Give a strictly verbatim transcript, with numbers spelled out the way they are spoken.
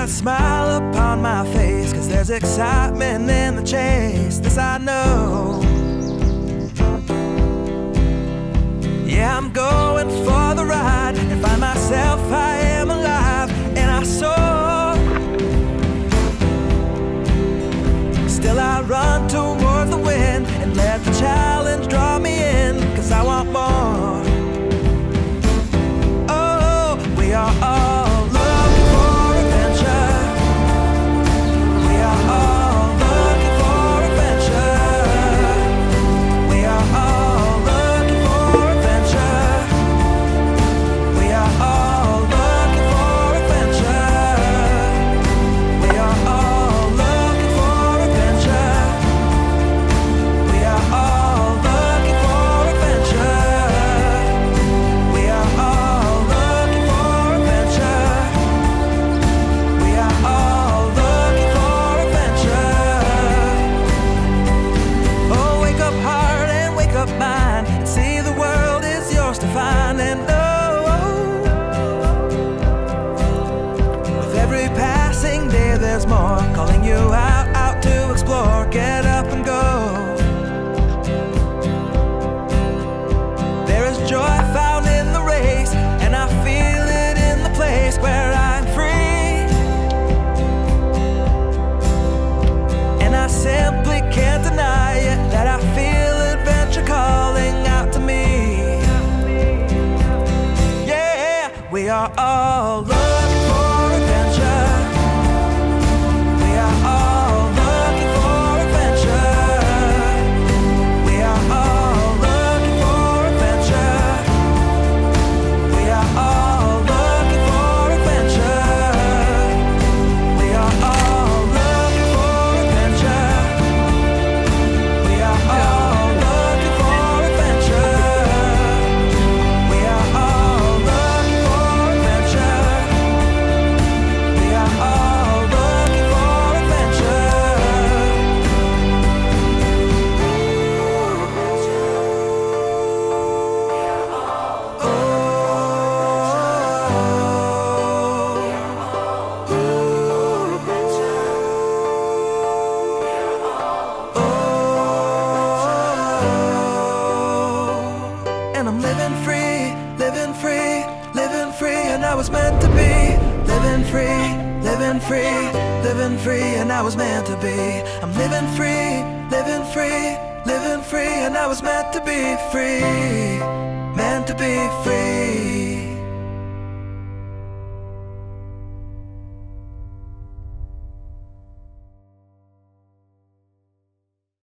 that smile upon my face, 'cause there's excitement in the chase, this I know. Yeah, I'm going for the ride and find myself I am alive and I soar. Still I run towards the wind and let the challenge draw me in, 'cause I want more. Oh, we are all looking for adventure. We are all looking for adventure. We are all looking for adventure. We are all looking for adventure. We are all looking for adventure. We are all looking for adventure. We are all looking for adventure. We are all looking for adventure. Oh, wake up heart and wake up mind and see the world is yours to find. And oh, with every passing day there's more calling you out, out to explore. Get up and go. There is joy found in the race, and I feel it in the place where I'm free. And I simply can't deny it, that I feel adventure calling out to me. Yeah, we are all looking for adventure. We are all looking for adventure. We are all looking for adventure. We are all looking for adventure. We are all looking for adventure. We are all looking for adventure. We are all looking for adventure. We are all looking for And I'm living free, living free, living free, and I was meant to be. Living free, living free, living free, and I was meant to be. I'm living free, living free, living free, and I was meant to be free. Meant to be free.